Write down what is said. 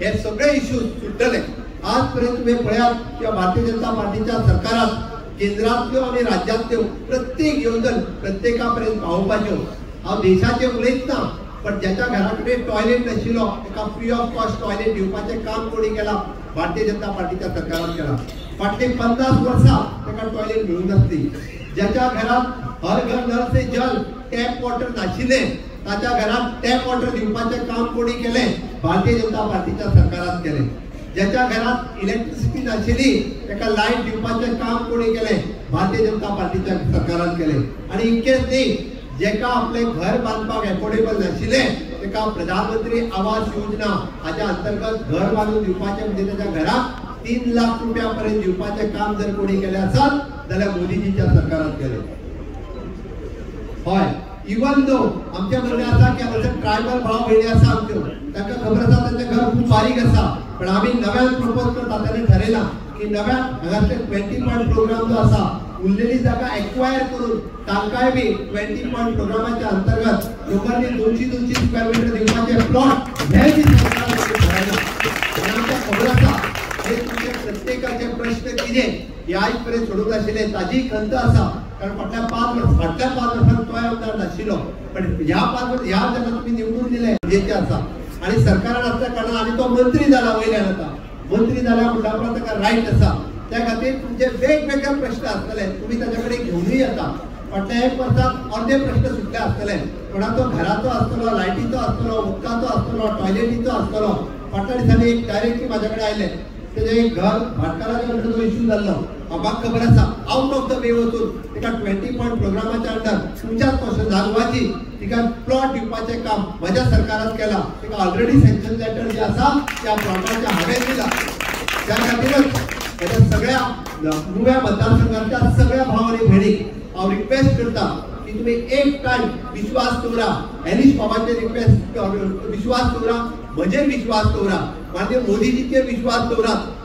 हे सगळे इश्यूज सुटले। आजपर्यंत तुम्ही पळयात किंवा भारतीय जनता पार्टीच्या सरकारात केंद्रांतल्यो आणि राज्यांतल्यो प्रत्येक येवजण प्रत्येकापर्यंत पावोवपाच्यो। हांव देशाचे उलयत ना, पण ज्याच्या घराकडे टॉयलेट नाशिल्लो ताका फ्री ऑफ कॉस्ट टॉयलेट दिवपाचें काम कोणी केला? भारतीय जनता पार्टीच्या सरकारान केला। फाटली 50 वर्सां ताका टॉयलेट मिळूंक नासली। ज्याच्या घरात हर घर नल से जल टॅप वॉटर नाशिल्ले ताच्या घरात टॅप वॉटर दिवपाचें काम कोणी केले? भारतीय जनता पार्टीच्या सरकारान केले। ज्याच्या घरात इलेक्ट्रिसिटी नाशिल्ली ताका लायट दिवपाचें काम कोणी केले? भारतीय जनता पार्टीच्या सरकारान केले। आणि इतकेंच न्ही, जेका आपले घर बांधपाक एफोर्डेबल नाशिल्ले ताका प्रधानमंत्री आवास योजना हाच्या अंतर्गत घर बांधून दिवपाचें म्हणजे त्याच्या घरात 3 लाख रुपयापर्यंत दिवपाचें काम जर कोणी केले आसत जाल्यार मोदीजीच्या सरकारान केले। हय, इवन दो आमचे म्हणणे आसा की आमचे ट्रायबल भाव भयणी आसा आमच्यो, तांकां खबर आसा तांचें घर खूब बारीक आसा, पण आमी नव्यान प्रपोज करता ताणें ठरयलां की नव्यान हांगासले 20 पॉयंट प्रोग्राम जो आसा उरलेली जागा एक्वायर करून तांकांय बी 20 पॉयंट प्रोग्रामाच्या अंतर्गत लोकांनी 200 स्क्वेअर मीटर दिवपाचे प्लॉट हे जी सरकार ठरयला। आनी आमकां खबर आसा हे तुमचे प्रत्येकाचे प्रश्न कितें हे आयज पर्यंत सोडूंक नाशिल्ले ताजी खंत आसा, कारण फाटल्या 5 वर्सांत तोय आमदार नाशिल्लो, पण ह्या 5 वर्सां ह्या जेन्ना तुमी निवडून दिले गरजेचें आसा। आनी सरकारान आसल्या कारणान आनी तो मंत्री जाला वयल्यान आतां मंत्री जाल्या म्हणटा उपरांत ताका रायट आसा, त्या खातीर तुमचे वेगवेगळे प्रश्न आसतले तुमी ताचे कडेन घेवनूय येता। फाटल्या 1 वर्सांत अर्दे प्रश्न सुटले आसतले, कोणाचो घराचो आसतलो, लायटीचो आसतलो, उदकाचो आसतलो, टॉयलेटीचो आसतलो। फाटल्या दिसांनी एक डायरेक्टली म्हाजे कडेन आयले, तेजे एक घर भाटकाराच्या अंडर जो इश्यू जाल्लो म्हाका खबर आसा, आउट ऑफ द वे वचून तिका 20 पॉयंट प्रोग्रामाच्या अंडर तुमच्याच पक्षान जागवाची तिका प्लॉट दिवपाचें काम म्हज्या सरकारान केलां। तिका ऑलरेडी सँक्शन लेटर जे आसा त्या प्लॉटाचें हांवें दिलां। त्या खातीरच म्हज्या सगळ्या मुव्या मतदारसंघाच्या सगळ्या भाव आनी भयणीक हांव रिक्वेस्ट करता की तुम्ही एक टायम विश्वास दवरा, हॅरीश बाबाचेर रिक्वेस्ट विश्वास दवरा, म्हजेर विश्वास दवरा, माननीय मोदीजीचेर विश्वास दवरात।